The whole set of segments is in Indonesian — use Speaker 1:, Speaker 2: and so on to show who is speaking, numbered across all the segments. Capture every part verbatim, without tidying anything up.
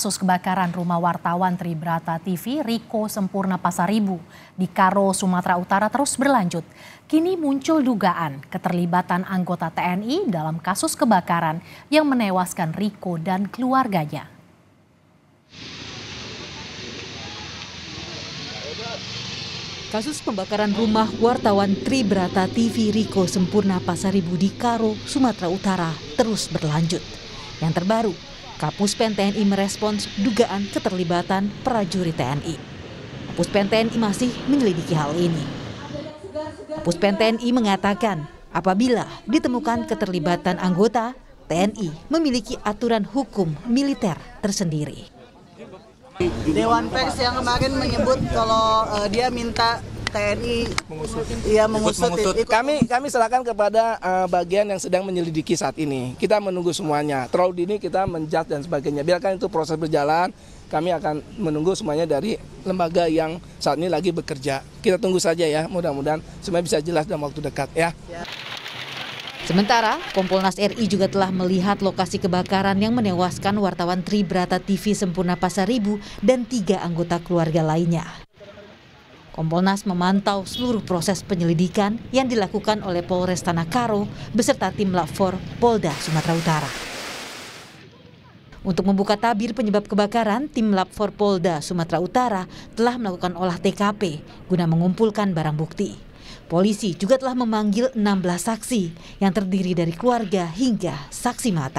Speaker 1: Kasus kebakaran rumah wartawan Tribrata T V Riko Sempurna Pasaribu di Karo, Sumatera Utara terus berlanjut. Kini muncul dugaan keterlibatan anggota T N I dalam kasus kebakaran yang menewaskan Riko dan keluarganya. Kasus pembakaran rumah wartawan Tribrata T V Riko Sempurna Pasaribu di Karo, Sumatera Utara terus berlanjut. Yang terbaru, Kapuspen T N I merespons dugaan keterlibatan prajurit T N I. Kapuspen T N I masih menyelidiki hal ini. Kapuspen T N I mengatakan apabila ditemukan keterlibatan anggota, T N I memiliki aturan hukum militer tersendiri.
Speaker 2: Dewan Pers yang kemarin menyebut kalau uh, dia minta T N I mengusut, iya mengusut.
Speaker 3: mengusut.
Speaker 2: Itu.
Speaker 3: Kami kami serahkan kepada uh, bagian yang sedang menyelidiki saat ini. Kita menunggu semuanya. Terlalu dini kita menjudge dan sebagainya. Biarkan itu proses berjalan. Kami akan menunggu semuanya dari lembaga yang saat ini lagi bekerja. Kita tunggu saja ya. Mudah-mudahan semuanya bisa jelas dalam waktu dekat ya. ya.
Speaker 1: Sementara, Kompolnas R I juga telah melihat lokasi kebakaran yang menewaskan wartawan Tribrata T V Sempurna Pasaribu dan tiga anggota keluarga lainnya. Kompolnas memantau seluruh proses penyelidikan yang dilakukan oleh Polres Tanah Karo beserta tim Lab empat Polda Sumatera Utara. Untuk membuka tabir penyebab kebakaran, tim Lab empat Polda Sumatera Utara telah melakukan olah T K P guna mengumpulkan barang bukti. Polisi juga telah memanggil enam belas saksi yang terdiri dari keluarga hingga saksi mata.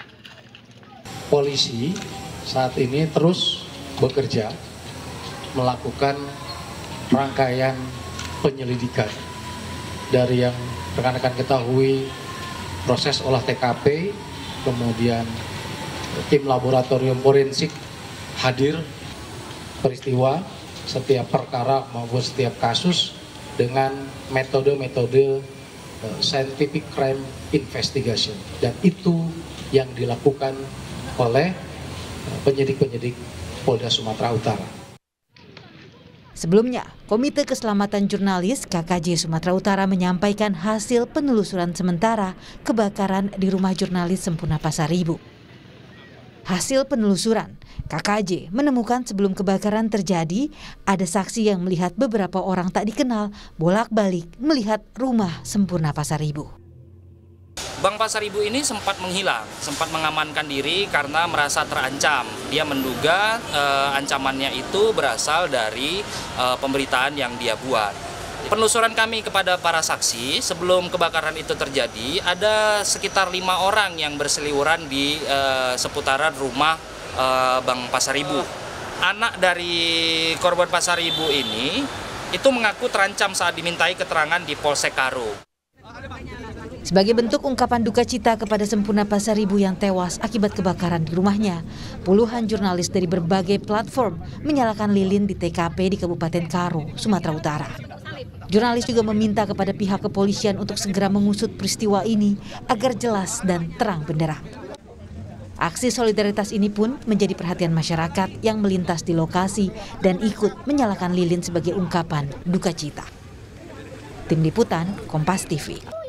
Speaker 4: Polisi saat ini terus bekerja melakukan rangkaian penyelidikan dari yang rekan-rekan ketahui proses olah T K P, kemudian tim laboratorium forensik hadir peristiwa setiap perkara maupun setiap kasus dengan metode-metode uh, scientific crime investigation, dan itu yang dilakukan oleh penyidik-penyidik Polda Sumatera Utara.
Speaker 1: Sebelumnya, Komite Keselamatan Jurnalis K K J Sumatera Utara menyampaikan hasil penelusuran sementara kebakaran di rumah jurnalis Sempurna Pasaribu. Hasil penelusuran, K K J menemukan sebelum kebakaran terjadi, ada saksi yang melihat beberapa orang tak dikenal bolak-balik melihat rumah Sempurna Pasaribu.
Speaker 5: Bang Pasaribu ini sempat menghilang, sempat mengamankan diri karena merasa terancam. Dia menduga eh, ancamannya itu berasal dari eh, pemberitaan yang dia buat. Penelusuran kami kepada para saksi sebelum kebakaran itu terjadi, ada sekitar lima orang yang berseliweran di eh, seputaran rumah eh, Bang Pasaribu. Anak dari korban Pasaribu ini itu mengaku terancam saat dimintai keterangan di Polsek Karo.
Speaker 1: Sebagai bentuk ungkapan duka cita kepada Sempurna Pasaribu yang tewas akibat kebakaran di rumahnya, puluhan jurnalis dari berbagai platform menyalakan lilin di T K P di Kabupaten Karo, Sumatera Utara. Jurnalis juga meminta kepada pihak kepolisian untuk segera mengusut peristiwa ini agar jelas dan terang benderang. Aksi solidaritas ini pun menjadi perhatian masyarakat yang melintas di lokasi dan ikut menyalakan lilin sebagai ungkapan duka cita. Tim Liputan, Kompas T V.